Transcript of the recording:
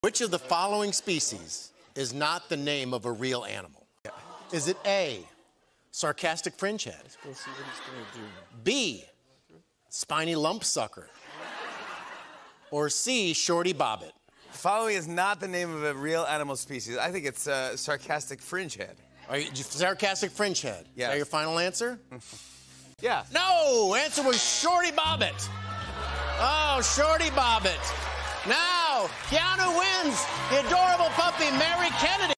Which of the following species is not the name of a real animal? Is it A, sarcastic fringehead? Let's go see what he's gonna do. B, spiny lump sucker? Or C, shorty bobbit? Following is not the name of a real animal species. I think it's sarcastic fringehead. Are you sarcastic fringehead? Yes. Is that your final answer? Yeah. No! Answer was shorty bobbit. Oh, shorty bobbit. Now, Keanu wins the adorable puppy, Mary Kennedy.